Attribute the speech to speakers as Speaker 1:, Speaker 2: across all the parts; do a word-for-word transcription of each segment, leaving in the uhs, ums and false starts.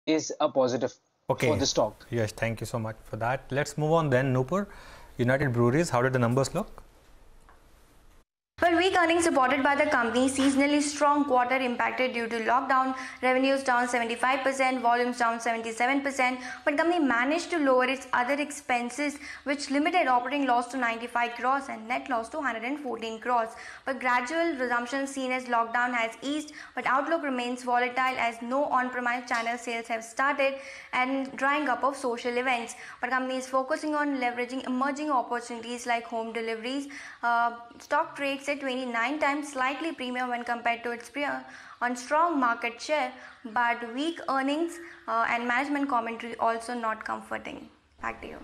Speaker 1: is a positive
Speaker 2: okay.
Speaker 1: for the stock.
Speaker 2: Yes, thank you so much for that. Let's move on then. Nupur, United Breweries, how did the numbers look?
Speaker 3: Well, weak earnings reported by the company, seasonally strong quarter impacted due to lockdown, revenues down seventy-five percent, volumes down seventy-seven percent, but company managed to lower its other expenses, which limited operating loss to ninety-five crores and net loss to one hundred fourteen crores. But gradual resumption seen as lockdown has eased, but outlook remains volatile as no on-premise channel sales have started and drying up of social events. But company is focusing on leveraging emerging opportunities like home deliveries. Uh, stock trades at twenty-nine times, slightly premium when compared to its peer, on strong market share, but weak earnings uh, and management commentary also not comforting. Back to you.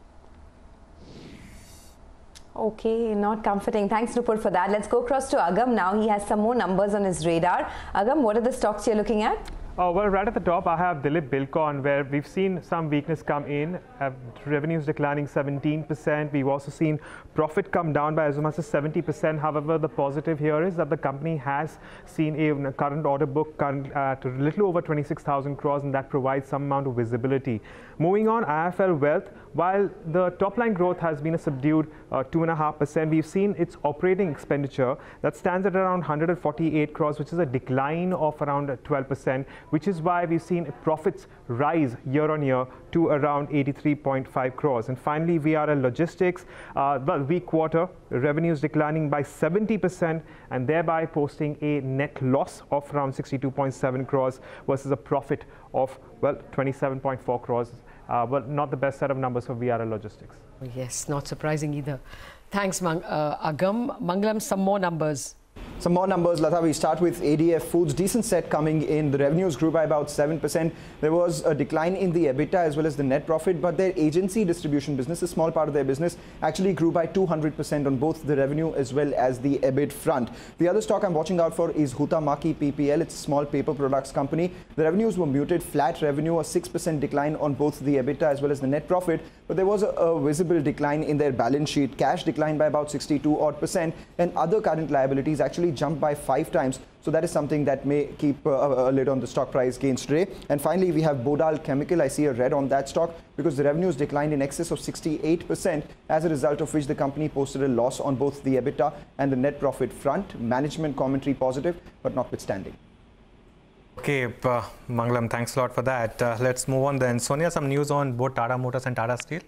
Speaker 4: Okay, not comforting. Thanks, Nupur, for that. Let's go across to Agam now. He has some more numbers on his radar. Agam, what are the stocks you're looking at?
Speaker 5: Uh, well, right at the top, I have Dilip Bilcon, where we've seen some weakness come in, have revenues declining seventeen percent. We've also seen profit come down by as much as seventy percent. However, the positive here is that the company has seen a current order book current, uh, to a little over twenty-six thousand crores, and that provides some amount of visibility. Moving on, I F L Wealth, while the top line growth has been a subdued uh, two point five percent, we've seen its operating expenditure that stands at around one hundred forty-eight crores, which is a decline of around twelve percent, which is why we've seen profits rise year on year to around eighty-three point five crores. And finally, V R L Logistics, uh, well, weak quarter, revenues declining by seventy percent and thereby posting a net loss of around sixty-two point seven crores versus a profit of, well, twenty-seven point four crores. Uh, but not the best set of numbers for V R L Logistics.
Speaker 6: Yes, not surprising either. Thanks, Mang uh, Agam. Mangalam, some more numbers.
Speaker 7: Some more numbers, Lata. We start with A D F Foods. Decent set coming in. The revenues grew by about seven percent. There was a decline in the EBITDA as well as the net profit, but their agency distribution business, a small part of their business, actually grew by two hundred percent on both the revenue as well as the EBIT front. The other stock I'm watching out for is Huhtamaki P P L. It's a small paper products company. The revenues were muted, flat revenue, a six percent decline on both the EBITDA as well as the net profit, but there was a, a visible decline in their balance sheet. Cash declined by about sixty-two odd percent, and other current liabilities actually jumped by five times. So that is something that may keep uh, a lid on the stock price gains today. And finally, we have Bodal Chemical. I see a red on that stock because the revenues declined in excess of sixty-eight percent, as a result of which the company posted a loss on both the EBITDA and the net profit front. Management commentary positive, but notwithstanding.
Speaker 2: Okay, uh, Mangalam, thanks a lot for that. Uh, let's move on then. Sonia, some news on both Tata Motors and Tata Steel?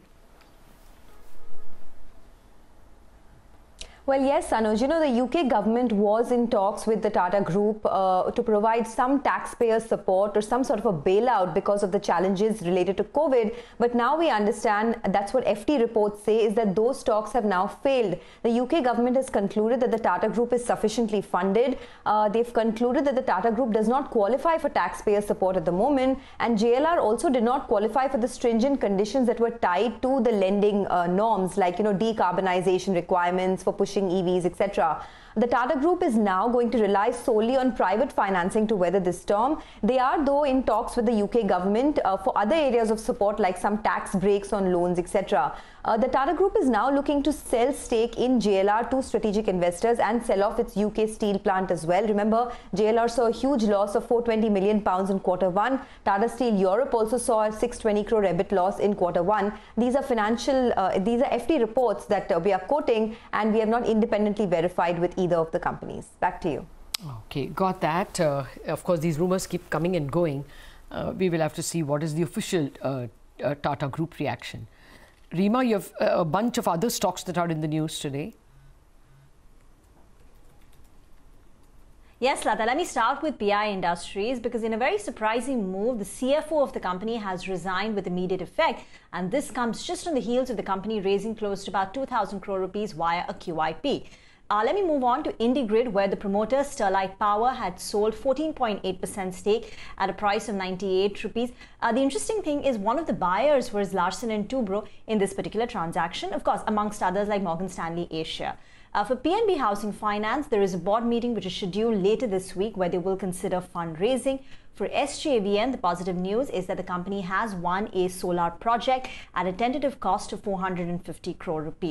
Speaker 4: Well, yes, Anuj, you know, the U K government was in talks with the Tata Group uh, to provide some taxpayer support or some sort of a bailout because of the challenges related to COVID. But now we understand, that's what F T reports say, is that those talks have now failed. The U K government has concluded that the Tata Group is sufficiently funded. Uh, they've concluded that the Tata Group does not qualify for taxpayer support at the moment. And J L R also did not qualify for the stringent conditions that were tied to the lending uh, norms, like, you know, decarbonization requirements for pushing E Vs, et cetera. The Tata Group is now going to rely solely on private financing to weather this storm. They are, though, in talks with the U K government uh, for other areas of support like some tax breaks on loans, et cetera. Uh, the Tata Group is now looking to sell stake in J L R to strategic investors and sell off its U K steel plant as well. Remember, J L R saw a huge loss of four hundred twenty million pounds in quarter one. Tata Steel Europe also saw a six hundred twenty crore EBIT loss in quarter one. These are financial, uh, these are F T reports that uh, we are quoting, and we have not independently verified with either of the companies. Back to you.
Speaker 6: Okay, got that. Uh, of course, these rumors keep coming and going. Uh, we will have to see what is the official uh, uh, Tata Group reaction. Reema, you have a bunch of other stocks that are in the news today.
Speaker 8: Yes, Lata, let me start with P I Industries, because in a very surprising move, the C F O of the company has resigned with immediate effect. And this comes just on the heels of the company raising close to about two thousand crore rupees via a Q I P. Uh, let me move on to IndiGrid, where the promoter Sterlite Power had sold fourteen point eight percent stake at a price of ninety-eight rupees. Uh, the interesting thing is one of the buyers was Larsen and Toubro in this particular transaction, of course, amongst others like Morgan Stanley Asia. Uh, for P N B Housing Finance, there is a board meeting which is scheduled later this week where they will consider fundraising. For S J V N, the positive news is that the company has won a solar project at a tentative cost of four hundred fifty crore rupees.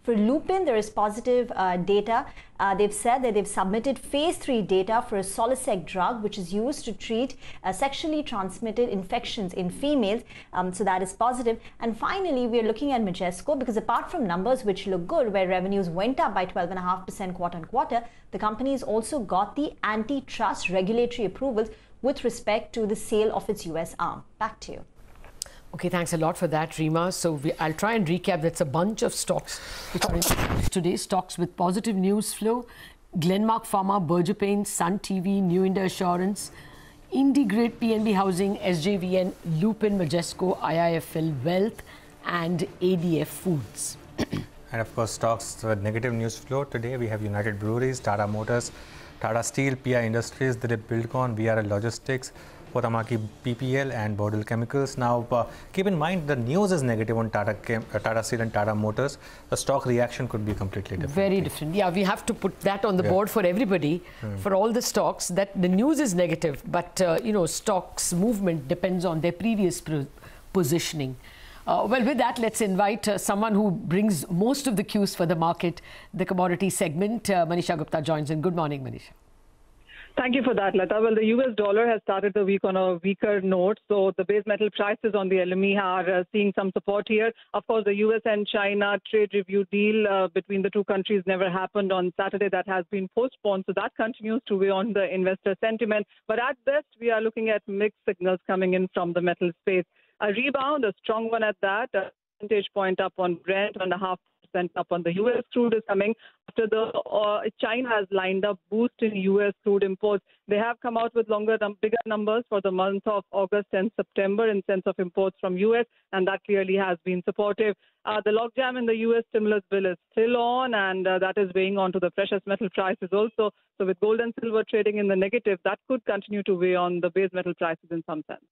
Speaker 8: For Lupin, there is positive uh, data. Uh, they've said that they've submitted phase three data for a Solisec drug, which is used to treat uh, sexually transmitted infections in females. Um, so that is positive. And finally, we're looking at Majesco because apart from numbers which look good, where revenues went up by twelve point five percent quarter on quarter, the company has also got the antitrust regulatory approvals with respect to the sale of its U S arm. Back to you.
Speaker 6: Okay, thanks a lot for that, Rima. So we, I'll try and recap. That's a bunch of stocks which are in today's stocks with positive news flow. Glenmark Pharma, Berger Paints, Sun T V, New India Assurance, IndiGrid, P N B Housing, S J V N, Lupin, Majesco, I I F L Wealth and A D F Foods.
Speaker 2: And of course, stocks with negative news flow today. We have United Breweries, Tata Motors, Tata Steel, P I Industries, Dilip Buildcon, V R L Logistics, Huhtamaki P P L and Bodil Chemicals. Now, uh, keep in mind the news is negative on Tata, Chem, uh, Tata Steel and Tata Motors. The stock reaction could be completely different.
Speaker 6: Very different. Yeah, we have to put that on the yeah. board for everybody, hmm. for all the stocks, that the news is negative, but, uh, you know, stocks movement depends on their previous positioning. Uh, well, with that, let's invite uh, someone who brings most of the cues for the market, the commodity segment. Uh, Manisha Gupta joins in. Good morning, Manisha.
Speaker 1: Thank you for that, Lata. Well, the U S dollar has started the week on a weaker note. So the base metal prices on the L M E are uh, seeing some support here. Of course, the U S and China trade review deal uh, between the two countries never happened on Saturday. That has been postponed. So that continues to weigh on the investor sentiment. But at best, we are looking at mixed signals coming in from the metal space. A rebound, a strong one at that, a percentage point up on Brent, one and a half percent up on the U S crude is coming after the uh, China has lined up boost in U S crude imports. They have come out with longer, um, bigger numbers for the month of August and September in sense of imports from U S, and that clearly has been supportive. Uh, the logjam in the U S stimulus bill is still on, and uh, that is weighing on to the precious metal prices also. So with gold and silver trading in the negative, that could continue to weigh on the base metal prices in some sense.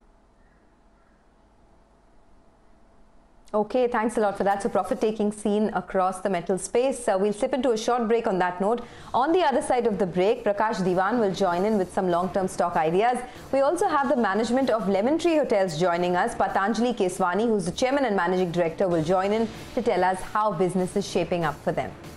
Speaker 4: Okay, thanks a lot for that. So profit-taking seen across the metal space. Uh, we'll slip into a short break on that note. On the other side of the break, Prakash Diwan will join in with some long-term stock ideas. We also have the management of Lemon Tree Hotels joining us. Patanjali Keswani, who's the chairman and managing director, will join in to tell us how business is shaping up for them.